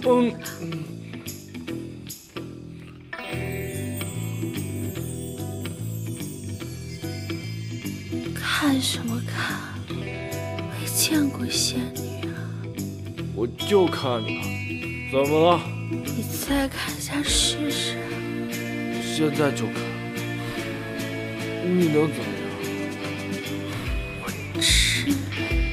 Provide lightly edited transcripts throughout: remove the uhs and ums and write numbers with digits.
看什么看？没见过仙女啊！ 我就看你了，怎么了？ 你再看一下试试。 现在就看，你能怎么样？ 我吃你！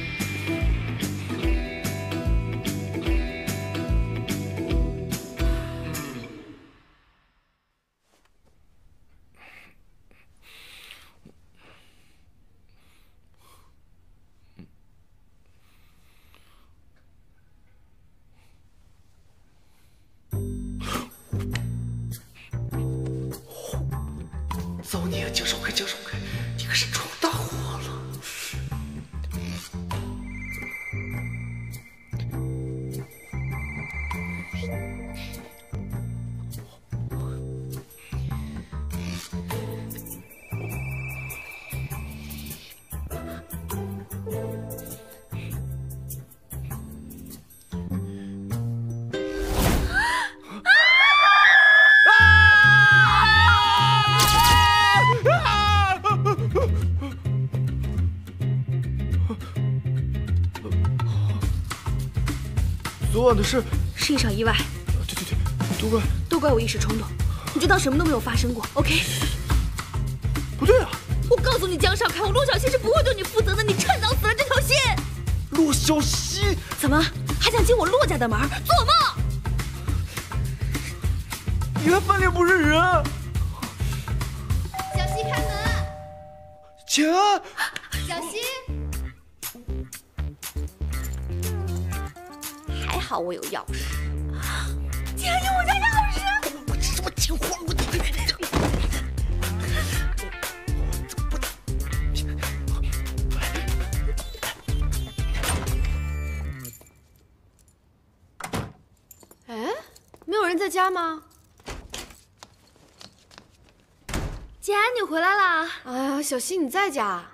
造孽啊！江少奎，江少奎，你可是闯大祸了！ 昨晚的事是一场意外。 对， 都怪我一时冲动，你就当什么都没有发生过 ，OK？ 不对啊！ 我告诉你，江少开，我陆小西是不会对你负责的，你趁早死了这条心。 陆小西， 怎么还想进我陆家的门？做梦！ 你还翻脸不认人！ 小西开门！ 钱！ 小西。 还好我有钥匙， 竟然有我家钥匙！ 我这什么情况？我哎，没有人在家吗？ 姐，你回来啦！ 哎呀，小西你在家？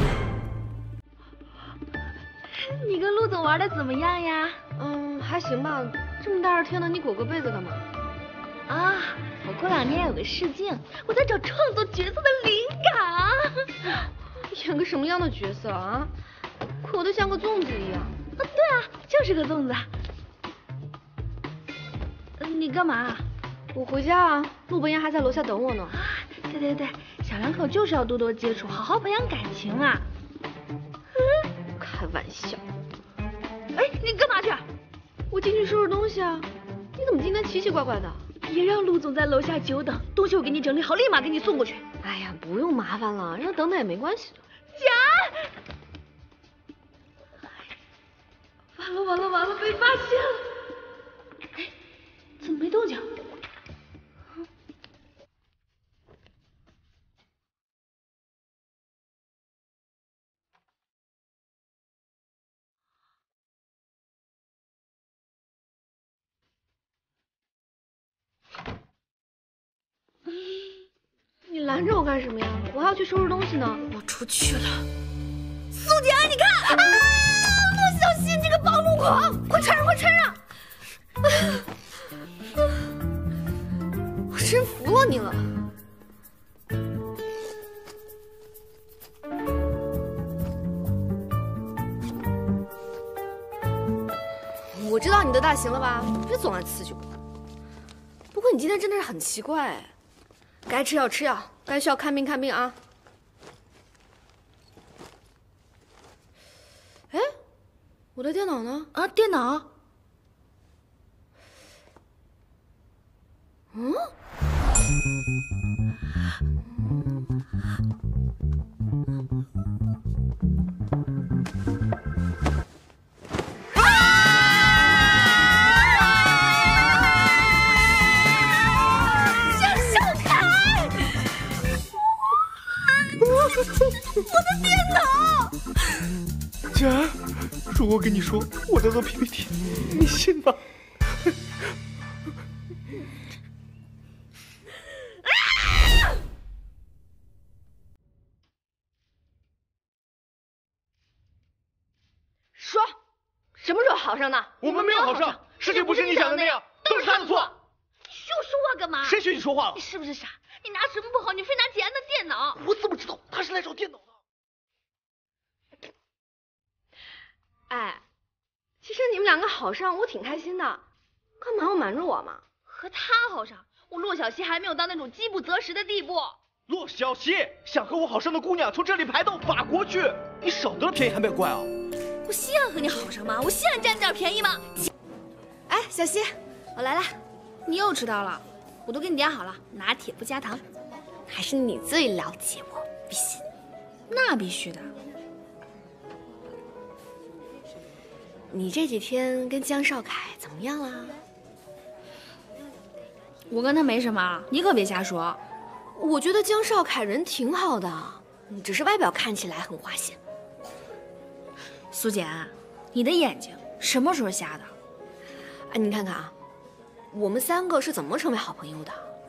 你跟陆总玩的怎么样呀？ 还行吧。这么大热天的，你裹个被子干嘛？ 啊，我过2天有个试镜，我在找创作角色的灵感啊。 演个什么样的角色啊？渴得像个粽子一样。 啊，对啊，就是个粽子。你干嘛？ 我回家啊，陆伯言还在楼下等我呢。 对，小两口就是要多多接触，好好培养感情啊。 开玩笑。 哎，你干嘛去？ 我进去收拾东西啊。你怎么今天奇奇怪怪的？ 别让陆总在楼下久等，东西我给你整理好，立马给你送过去。 哎呀，不用麻烦了，让他等等也没关系的。 姐，完了，被发现了。哎，怎么没动静？ 你拦着我干什么呀？我还要去收拾东西呢。 我出去了。苏姐，你看啊，陆小西，你个暴露狂，快承认！ 我真服了你了。我知道你的大行了吧？别总来刺激我。不过你今天真的是很奇怪哎。该吃药吃药，该需要看病看病啊。哎，我的电脑呢？ 啊，电脑？ 嗯？ 我的电脑！ 姐，如果跟你说我在做 PPT， 你信吗？ 说，什么时候好上的？ 我们没有好上， 事情不是你想的那样，都是他的错。 你学我说话干嘛？ 谁学你说话了你？是不是傻？你拿什么不好？你非拿姐安的电脑。 我怎么知道他是来找电脑的？ 哎，其实你们两个好上，我挺开心的，干嘛要瞒着我嘛？ 和他好上，我骆小西还没有到那种饥不择食的地步。 骆小西想和我好上的姑娘从这里排到法国去，你少得了便宜还卖乖啊！ 我稀罕和你好上吗？我稀罕占点便宜吗？ 哎，小西，我来了，你又迟到了，我都给你点好了，拿铁不加糖。还是你最了解我，必须。那必须的。你这几天跟江少凯怎么样啦？我跟他没什么，你可别瞎说。我觉得江少凯人挺好的，只是外表看起来很花心。苏简，你的眼睛什么时候瞎的？哎，你看看啊，我们三个是怎么成为好朋友的？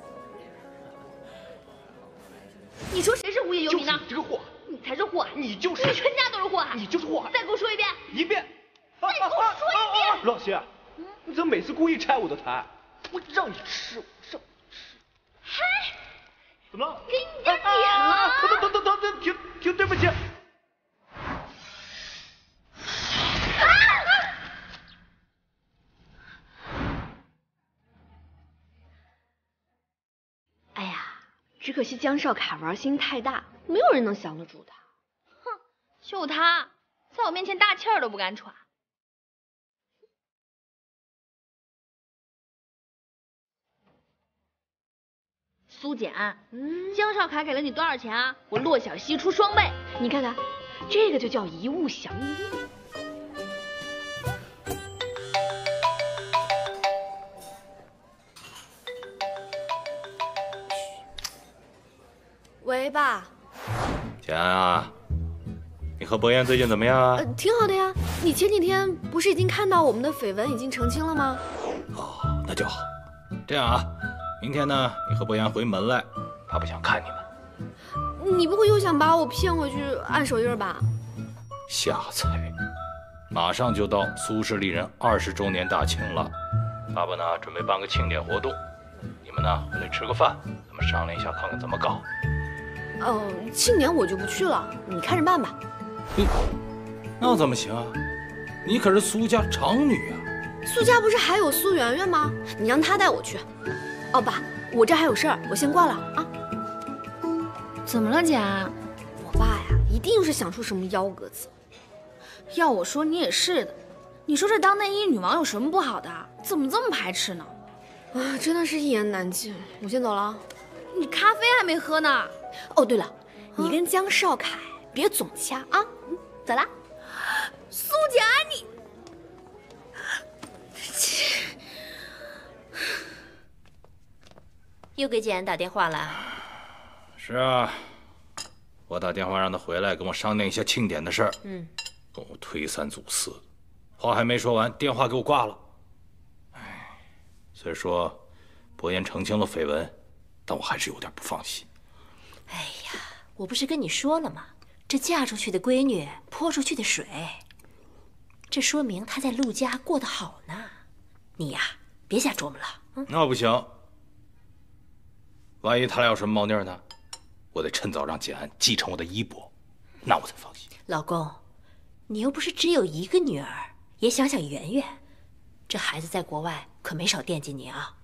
你说谁是无业游民呢？ 你这个祸害！ 你才是祸害！ 你就是！ 你全家都是祸害！ 你就是祸害！ 再给我说一遍！ 一遍！ 再给我说一遍！ 老西，你怎么每次故意拆我的台？我让你吃，我让你吃。 嗨， 怎么了？ 给你点脸了！ 停，对不起。 哎呀，只可惜江少凯玩心太大，没有人能降得住他。 哼，就他，在我面前大气儿都不敢喘。苏简，江少凯给了你多少钱啊？我骆小西出双倍。 你看看，这个就叫一物降一物。喂，爸。 简安啊，你和伯言最近怎么样啊？ 挺好的呀。你前几天不是已经看到我们的绯闻已经澄清了吗？ 哦，那就好。这样啊，明天呢，你和伯言回门来，他不想看你们。 你不会又想把我骗回去按手印吧？ 瞎猜！马上就到苏氏丽人20周年大庆了，爸爸呢准备办个庆典活动，你们呢回来吃个饭，咱们商量一下，看看怎么搞。 庆典我就不去了，你看着办吧。 那怎么行啊？你可是苏家长女啊！ 苏家不是还有苏媛媛吗？你让她带我去。哦，爸，我这还有事儿，我先挂了啊。怎么了，姐？我爸呀，一定是想出什么幺蛾子。要我说，你也是的。你说这当内衣女王有什么不好的？怎么这么排斥呢？啊，真的是一言难尽。我先走了。你咖啡还没喝呢。哦，对了，你跟江少凯别总掐啊。走啦。苏简，你。 又给简安打电话了？ 是啊，我打电话让他回来跟我商量一下庆典的事儿。跟我推三阻四，话还没说完，电话给我挂了。哎，虽说伯言澄清了绯闻，但我还是有点不放心。 哎呀，我不是跟你说了吗？这嫁出去的闺女泼出去的水，这说明她在陆家过得好呢。你呀，别瞎琢磨了。 那不行，万一他俩有什么猫腻呢？我得趁早让简安继承我的衣钵，那我才放心。 老公，你又不是只有一个女儿，也想想圆圆，这孩子在国外可没少惦记你啊。